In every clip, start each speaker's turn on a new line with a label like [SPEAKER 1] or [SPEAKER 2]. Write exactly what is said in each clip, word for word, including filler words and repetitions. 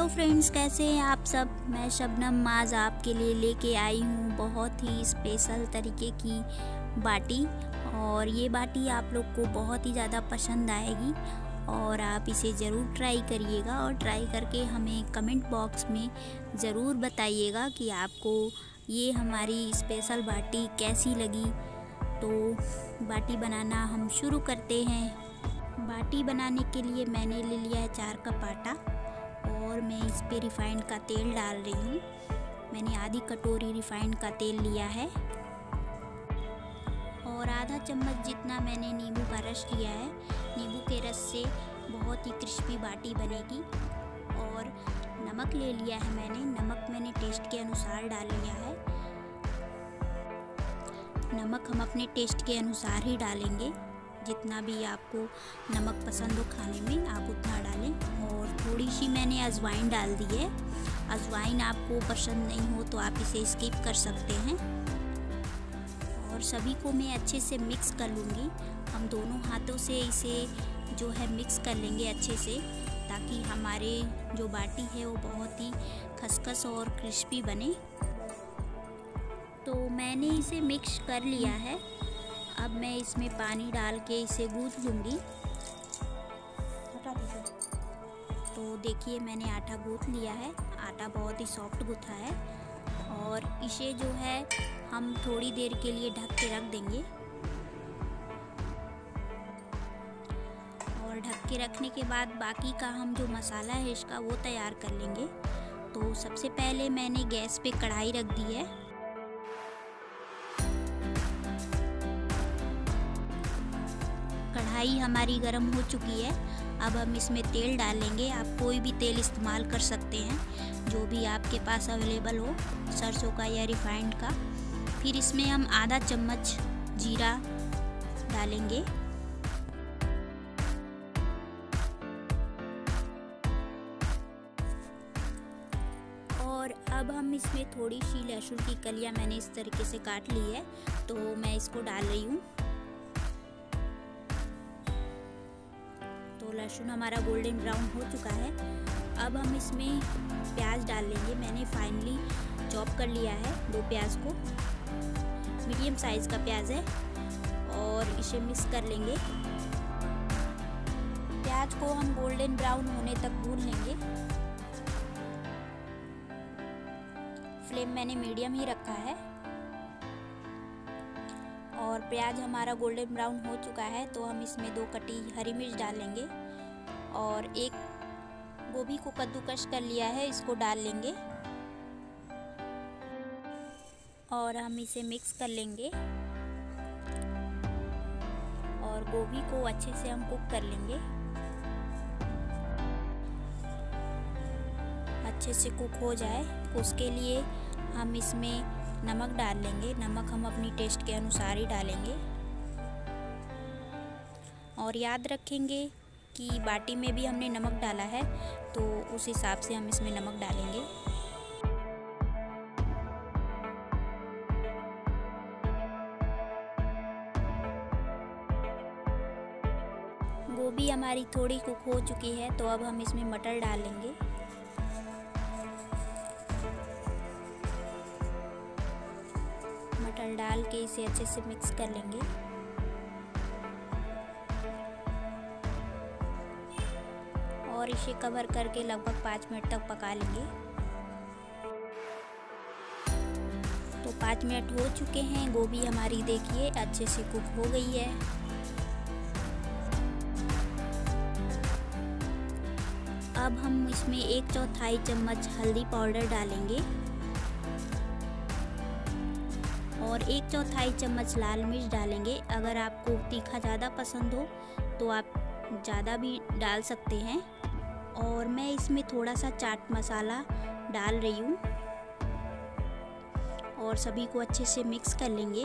[SPEAKER 1] Hello friends, कैसे हैं आप सब। मैं शबनम आज आपके लिए लेके आई हूँ बहुत ही स्पेशल तरीके की बाटी। और ये बाटी आप लोग को बहुत ही ज़्यादा पसंद आएगी और आप इसे ज़रूर ट्राई करिएगा। और ट्राई करके हमें कमेंट बॉक्स में ज़रूर बताइएगा कि आपको ये हमारी स्पेशल बाटी कैसी लगी। तो बाटी बनाना हम शुरू करते हैं। बाटी बनाने के लिए मैंने ले लिया है चार कप आटा और मैं इस पे रिफाइंड का तेल डाल रही हूँ। मैंने आधी कटोरी रिफाइंड का तेल लिया है और आधा चम्मच जितना मैंने नींबू का रस लिया है। नींबू के रस से बहुत ही क्रिस्पी बाटी बनेगी। और नमक ले लिया है मैंने। नमक मैंने टेस्ट के अनुसार डाल लिया है। नमक हम अपने टेस्ट के अनुसार ही डालेंगे। जितना भी आपको नमक पसंद हो खाने में आप उतना डालें। और थोड़ी सी मैंने अजवाइन डाल दी है। अजवाइन आपको पसंद नहीं हो तो आप इसे स्किप कर सकते हैं। और सभी को मैं अच्छे से मिक्स कर लूँगी। हम दोनों हाथों से इसे जो है मिक्स कर लेंगे अच्छे से, ताकि हमारे जो बाटी है वो बहुत ही खसखस और क्रिस्पी बने। तो मैंने इसे मिक्स कर लिया है। अब मैं इसमें पानी डाल के इसे गूँथ लूँगी। तो देखिए मैंने आटा गूँथ लिया है। आटा बहुत ही सॉफ्ट गूँथा है। और इसे जो है हम थोड़ी देर के लिए ढक के रख देंगे। और ढक के रखने के बाद बाकी का हम जो मसाला है इसका वो तैयार कर लेंगे। तो सबसे पहले मैंने गैस पे कढ़ाई रख दी है। कढ़ाई हमारी गर्म हो चुकी है। अब हम इसमें तेल डालेंगे। आप कोई भी तेल इस्तेमाल कर सकते हैं जो भी आपके पास अवेलेबल हो, सरसों का या रिफाइंड का। फिर इसमें हम आधा चम्मच जीरा डालेंगे। और अब हम इसमें थोड़ी सी लहसुन की कलियां मैंने इस तरीके से काट ली है, तो मैं इसको डाल रही हूँ। तो लहसुन हमारा गोल्डन ब्राउन हो चुका है। अब हम इसमें प्याज डाल लेंगे। मैंने फाइनली चॉप कर लिया है दो प्याज को। मीडियम साइज़ का प्याज है। और इसे मिक्स कर लेंगे। प्याज को हम गोल्डन ब्राउन होने तक भून लेंगे। फ्लेम मैंने मीडियम ही रखा है। और प्याज हमारा गोल्डन ब्राउन हो चुका है तो हम इसमें दो कटी हरी मिर्च डालेंगे। और एक गोभी को कद्दूकस कर लिया है, इसको डाल लेंगे। और हम इसे मिक्स कर लेंगे। और गोभी को अच्छे से हम कुक कर लेंगे। अच्छे से कुक हो जाए उसके लिए हम इसमें नमक डाल लेंगे। नमक हम अपनी टेस्ट के अनुसार ही डालेंगे। और याद रखेंगे कि बाटी में भी हमने नमक डाला है, तो उस हिसाब से हम इसमें नमक डालेंगे। गोभी हमारी थोड़ी कुक हो चुकी है तो अब हम इसमें मटर डालेंगे। मटर डाल के इसे अच्छे से मिक्स कर लेंगे। और इसे कवर करके लगभग पाँच मिनट तक पका लेंगे। तो पाँच मिनट हो चुके हैं। गोभी हमारी देखिए अच्छे से कुक हो गई है। अब हम इसमें एक चौथाई चम्मच हल्दी पाउडर डालेंगे। और एक चौथाई चम्मच लाल मिर्च डालेंगे। अगर आपको तीखा ज़्यादा पसंद हो तो आप ज़्यादा भी डाल सकते हैं। और मैं इसमें थोड़ा सा चाट मसाला डाल रही हूँ। और सभी को अच्छे से मिक्स कर लेंगे।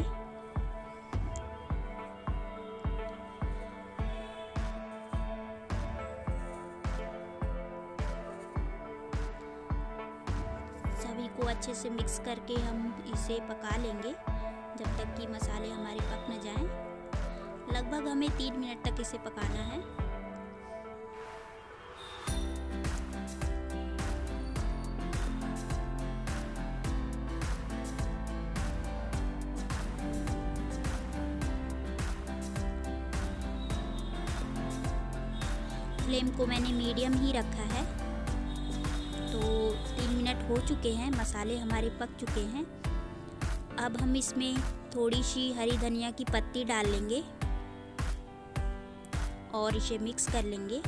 [SPEAKER 1] सभी को अच्छे से मिक्स करके हम इसे पका लेंगे जब तक कि मसाले हमारे पक न जाएं। लगभग हमें तीन मिनट तक इसे पकाना है। फ्लेम को मैंने मीडियम ही रखा है। तो तीन मिनट हो चुके हैं, मसाले हमारे पक चुके हैं। अब हम इसमें थोड़ी सी हरी धनिया की पत्ती डाल लेंगे और इसे मिक्स कर लेंगे।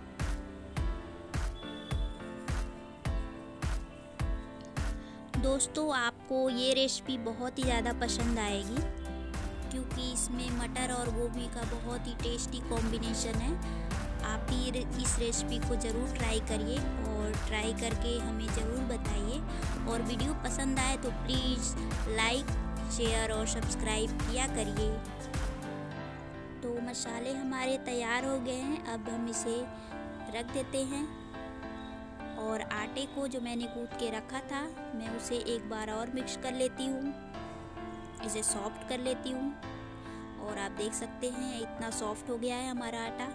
[SPEAKER 1] दोस्तों, आपको ये रेसिपी बहुत ही ज़्यादा पसंद आएगी क्योंकि इसमें मटर और गोभी का बहुत ही टेस्टी कॉम्बिनेशन है। आप भी इस रेसिपी को ज़रूर ट्राई करिए और ट्राई करके हमें ज़रूर बताइए। और वीडियो पसंद आए तो प्लीज़ लाइक, शेयर और सब्सक्राइब किया करिए। तो मसाले हमारे तैयार हो गए हैं। अब हम इसे रख देते हैं और आटे को जो मैंने गूँथ के रखा था मैं उसे एक बार और मिक्स कर लेती हूँ, इसे सॉफ्ट कर लेती हूँ। और आप देख सकते हैं इतना सॉफ्ट हो गया है हमारा आटा।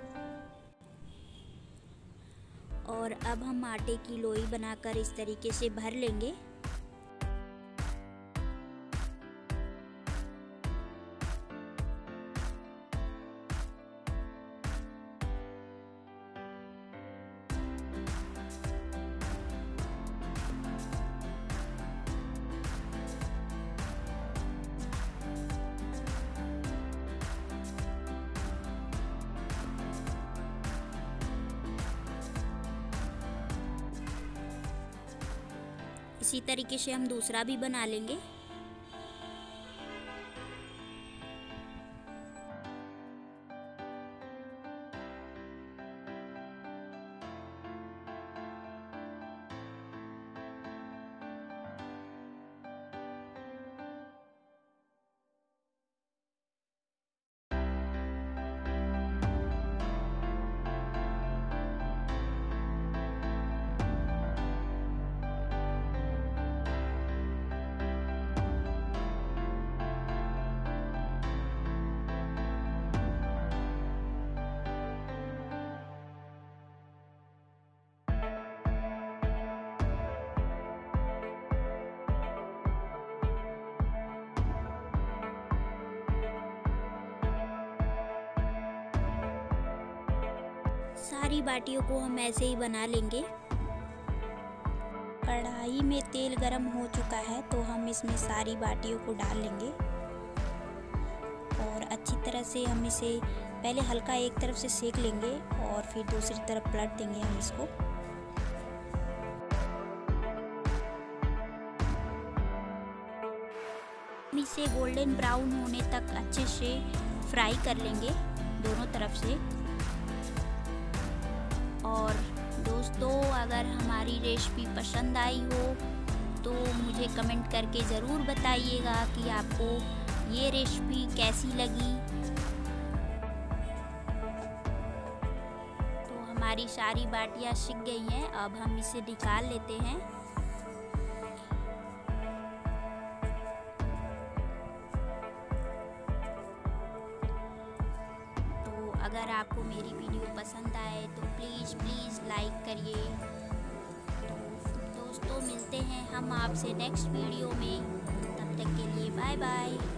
[SPEAKER 1] और अब हम आटे की लोई बनाकर इस तरीके से भर लेंगे। इसी तरीके से हम दूसरा भी बना लेंगे। सारी बाटियों को हम ऐसे ही बना लेंगे। कढ़ाई में तेल गरम हो चुका है तो हम इसमें सारी बाटियों को डाल लेंगे और अच्छी तरह से हम इसे पहले हल्का एक तरफ से सेक लेंगे और फिर दूसरी तरफ पलट देंगे हम इसको। हम इसे गोल्डन ब्राउन होने तक अच्छे से फ्राई कर लेंगे दोनों तरफ से। और दोस्तों, अगर हमारी रेसिपी पसंद आई हो तो मुझे कमेंट करके ज़रूर बताइएगा कि आपको ये रेसिपी कैसी लगी। तो हमारी सारी बाटियाँ सिक गई हैं, अब हम इसे निकाल लेते हैं। अगर आपको मेरी वीडियो पसंद आए तो प्लीज़ प्लीज़ लाइक करिए। तो दोस्तों, मिलते हैं हम आपसे नेक्स्ट वीडियो में। तब तक के लिए बाय बाय।